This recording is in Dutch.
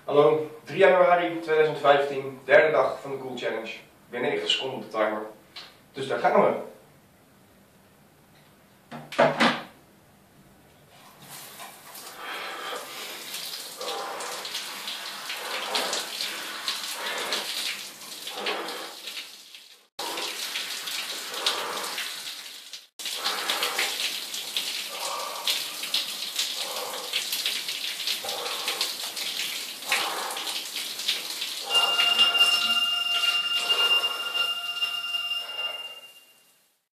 Hallo, 3 januari 2015, derde dag van de Cool Challenge. Weer 90 seconden op de timer. Dus daar gaan we.